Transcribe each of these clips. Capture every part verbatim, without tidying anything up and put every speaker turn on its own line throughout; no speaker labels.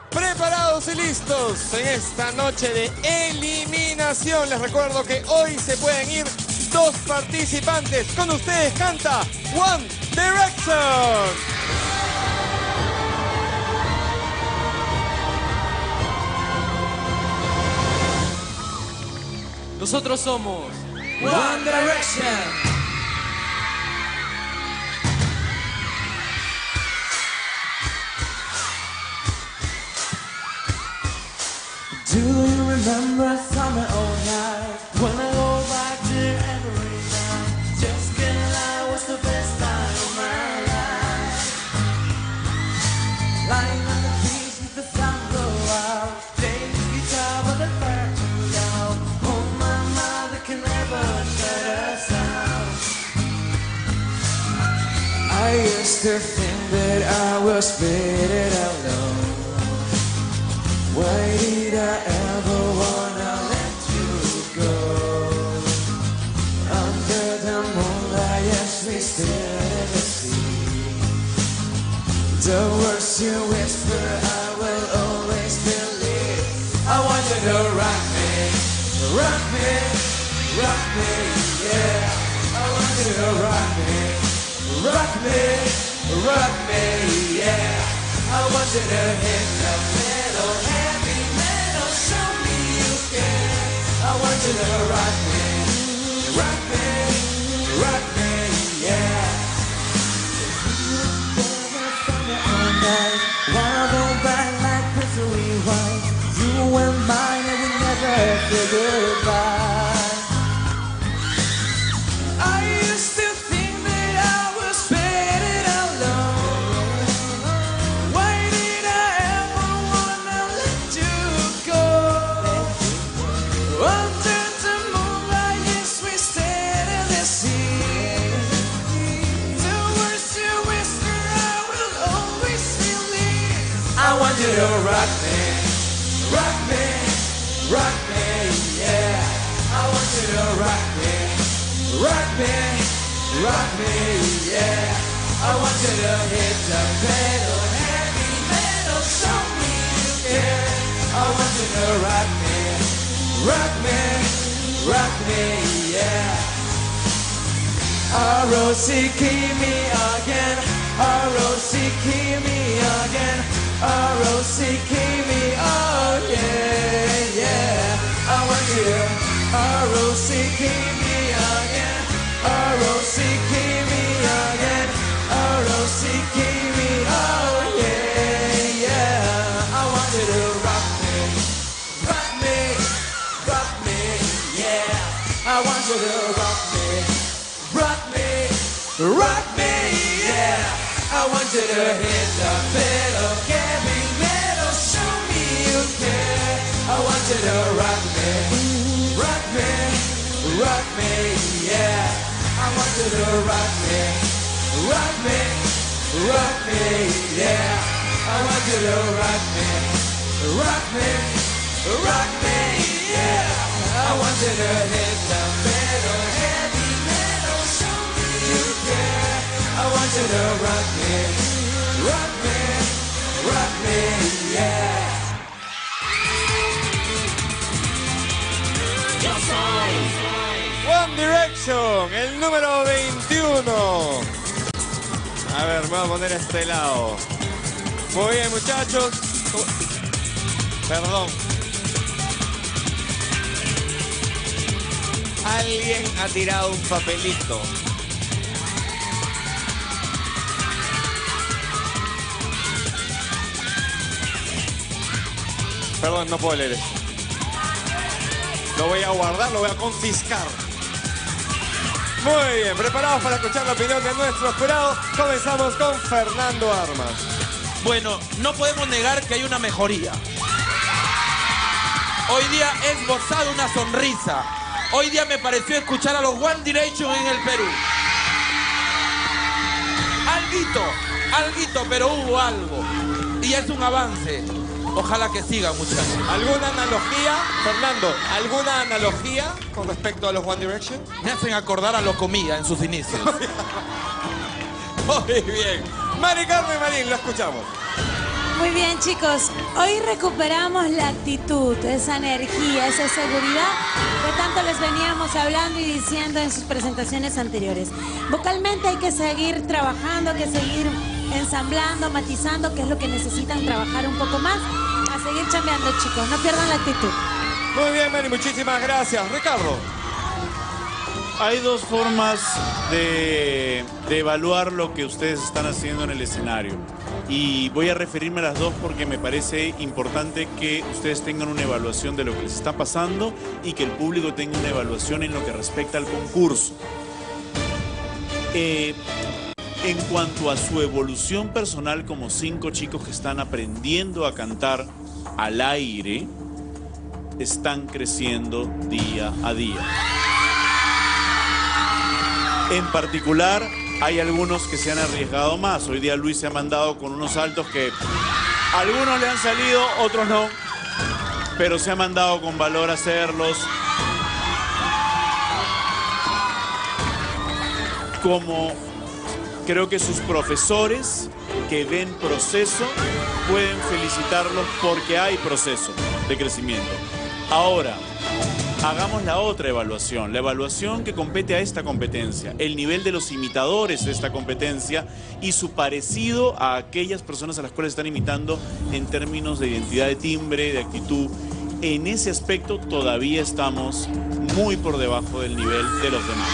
Preparados y listos en esta noche de eliminación. Les recuerdo que hoy se pueden ir dos participantes. Con ustedes canta One Direction.
Nosotros somos One Direction.
Do you remember summer all night when I go back there every night? Just can't lie, was the best time of my life. Lying on the beach with the sun go out, playing the guitar but the fire too loud. Oh my mother can never shut us out. I used to think that I was better alone. Why did I ever wanna let you go? Under the moonlight, yes, we stared at the sea. The words you whisper, I will always believe. I want you to rock me, rock me, rock me, yeah. I want you to rock me, rock me, rock me, yeah. I want you to hit the metal, heavy metal, show me you can. I want you to rock me, rock me, rock me, yeah. All night, wanna go back like crystal white. You and mine and we never say goodbye. I used to think that I was better alone. Why did I ever wanna let you go? Under the moonlight, yes, we stayed in the sea. The words you whisper, I will always believe. I want you to rock me, rock me, rock me, yeah. I want you to rock me, rock me, rock me, yeah. I want you to hit the pedal, heavy metal, show me you can. I want you to rock me, rock me, rock me, yeah. Arosi, kimi again, Arosi, kimi again, Arosi, kimi, oh yeah, yeah. I want you to Arosi, kimi again, Arosi, kimi again, Arosi, kimi, oh yeah, yeah. I want you to rock me, rock me, rock me, yeah. I want you to rock me, rock me, rock me, yeah. I want you to hit the pedal, heavy metal, show me you can. I want you to rock me, rock me, rock me, yeah. I want you to rock me, rock me, rock me, yeah. I want you to rock me, rock me, rock me, yeah. I want you to hit the pedal, heavy metal, show me you can. I want you to rock me, rock me, rock me, yeah.
One Direction, el número veintiuno. A ver, me voy a poner a este lado. Muy bien, muchachos. Perdón. Alguien ha tirado un papelito. Perdón, no puedo leer eso. Lo voy a guardar, lo voy a confiscar. Muy bien, preparados para escuchar la opinión de nuestro jurado. Comenzamos con Fernando Armas.
Bueno, no podemos negar que hay una mejoría. Hoy día he esbozado una sonrisa. Hoy día me pareció escuchar a los One Direction en el Perú. Alguito, alguito, pero hubo algo. Y es un avance. Ojalá que siga, muchachos.
¿Alguna analogía, Fernando? ¿Alguna analogía con respecto a los One Direction?
Me hacen acordar a Locomía en sus inicios.
Muy bien. Mari Carmen Marín, lo escuchamos.
Muy bien, chicos. Hoy recuperamos la actitud, esa energía, esa seguridad que tanto les veníamos hablando y diciendo en sus presentaciones anteriores. Vocalmente hay que seguir trabajando, hay que seguir ensamblando, matizando, que es lo que necesitan trabajar un poco más. A seguir chambeando, chicos. No pierdan la actitud.
Muy bien, Manny, muchísimas gracias. Ricardo.
Hay dos formas de, de evaluar lo que ustedes están haciendo en el escenario. Y voy a referirme a las dos porque me parece importante que ustedes tengan una evaluación de lo que les está pasando y que el público tenga una evaluación en lo que respecta al concurso. Eh, en cuanto a su evolución personal como cinco chicos que están aprendiendo a cantar al aire, están creciendo día a día. En particular, hay algunos que se han arriesgado más. Hoy día Luis se ha mandado con unos saltos que algunos le han salido, otros no. Pero se ha mandado con valor a hacerlos. Como creo que sus profesores que ven proceso pueden felicitarlos porque hay proceso de crecimiento. Ahora, hagamos la otra evaluación, la evaluación que compete a esta competencia, el nivel de los imitadores de esta competencia y su parecido a aquellas personas a las cuales están imitando en términos de identidad de timbre, de actitud. En ese aspecto todavía estamos muy por debajo del nivel de los demás.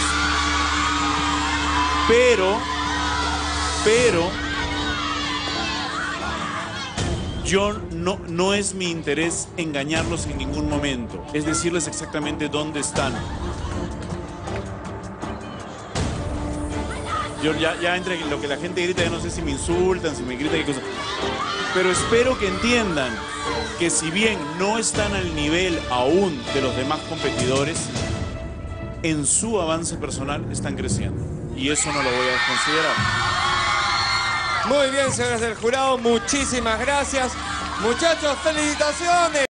Pero, pero, yo no, no es mi interés engañarlos en ningún momento, es decirles exactamente dónde están. Yo ya, ya entre lo que la gente grita, ya no sé si me insultan, si me gritan, qué cosa. Pero espero que entiendan que si bien no están al nivel aún de los demás competidores, en su avance personal están creciendo. Y eso no lo voy a considerar.
Muy bien, señores del jurado, muchísimas gracias. Muchachos, felicitaciones.